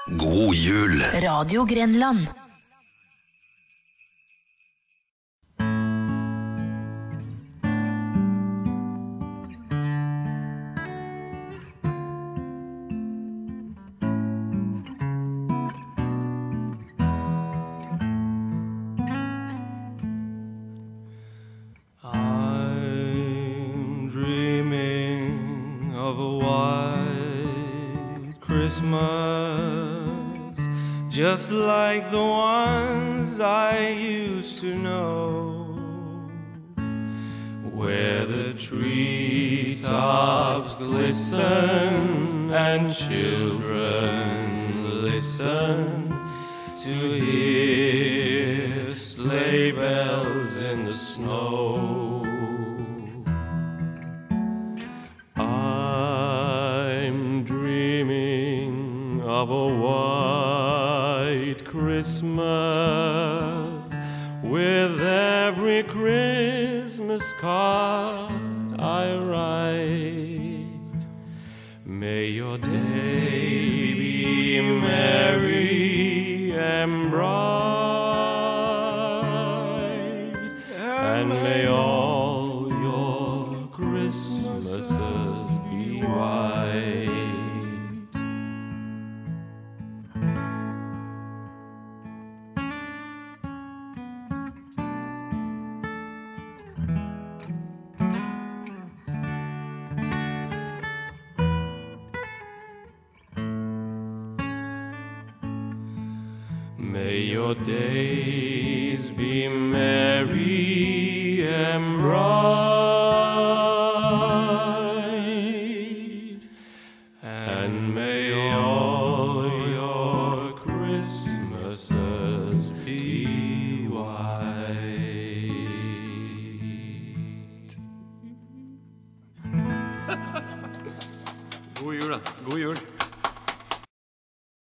God jul! Radio Grenland. I'm dreaming of a white Christmas, just like the ones I used to know, where the treetops glisten and children listen to hear sleigh bells in the snow. I'm dreaming of a white Christmas, with every Christmas card I write. May your day be merry and bright, and may all your Christmases be white. May your days be merry and bright, and may all your Christmases be white. God jul da. God jul.